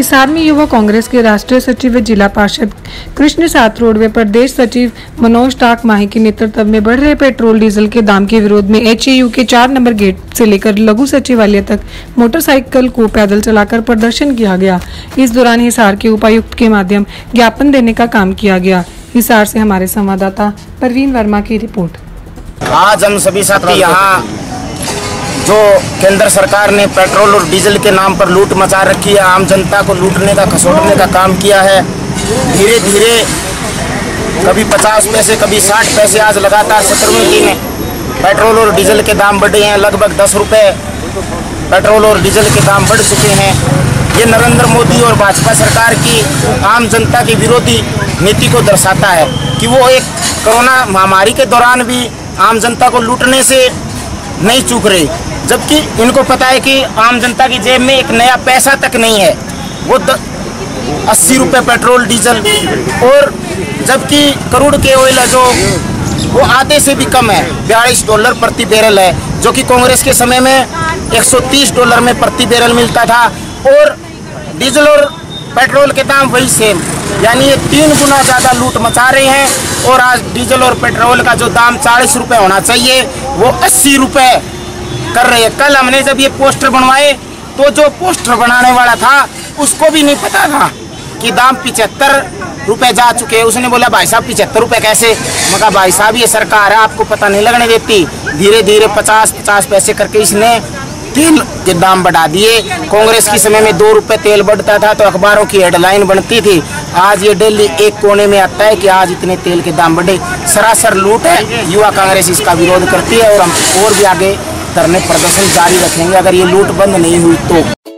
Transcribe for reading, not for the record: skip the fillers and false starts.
हिसार में युवा कांग्रेस के राष्ट्रीय सचिव व जिला पार्षद कृष्ण सातरोड व प्रदेश सचिव मनोज टाक माही के नेतृत्व में बढ़ रहे पेट्रोल डीजल के दाम के विरोध में HAU के 4 नंबर गेट से लेकर लघु सचिवालय तक मोटरसाइकिल को पैदल चलाकर प्रदर्शन किया गया। इस दौरान हिसार के उपायुक्त के माध्यम ज्ञापन देने का काम किया गया। हिसार से हमारे संवाददाता परवीन वर्मा की रिपोर्ट। आज हम सभी साथी यहाँ जो केंद्र सरकार ने पेट्रोल और डीजल के नाम पर लूट मचा रखी है, आम जनता को लूटने का खसोटने का काम किया है। धीरे धीरे कभी 50 पैसे कभी 60 पैसे आज लगातार 17वें दिन पेट्रोल और डीजल के दाम बढ़े हैं। लगभग 10 रुपये पेट्रोल और डीजल के दाम बढ़ चुके हैं। ये नरेंद्र मोदी और भाजपा सरकार की आम जनता की विरोधी नीति को दर्शाता है कि वो एक कोरोना महामारी के दौरान भी आम जनता को लूटने से नहीं चूक रही, जबकि इनको पता है कि आम जनता की जेब में एक नया पैसा तक नहीं है। वो 80 रुपये पेट्रोल डीजल और जबकि करोड़ के ऑयल है जो वो आधे से भी कम है, $42 प्रति बैरल है, जो कि कांग्रेस के समय में $130 में प्रति बैरल मिलता था। और डीजल और पेट्रोल के दाम वही सेम, यानी ये 3 गुना ज़्यादा लूट मचा रहे हैं। और आज डीजल और पेट्रोल का जो दाम 40 रुपये होना चाहिए वो 80 रुपये कर रहे हैं। कल हमने जब ये पोस्टर बनवाए तो जो पोस्टर बनाने वाला था उसको भी नहीं पता था कि दाम 75 रुपये जा चुके हैं। उसने बोला भाई साहब 75 रुपये कैसे? मगर भाई साहब ये सरकार है, आपको पता नहीं लगने देती। धीरे धीरे 50 पैसे करके इसने तेल के दाम बढ़ा दिए। कांग्रेस के समय में 2 रुपये तेल बढ़ता था तो अखबारों की हेडलाइन बनती थी। आज ये दिल्ली एक कोने में आता है कि आज इतने तेल के दाम बढ़े। सरासर लूट है। युवा कांग्रेस इसका विरोध करती है और हम और भी आगे धरने प्रदर्शन जारी रखेंगे अगर ये लूट बंद नहीं हुई तो।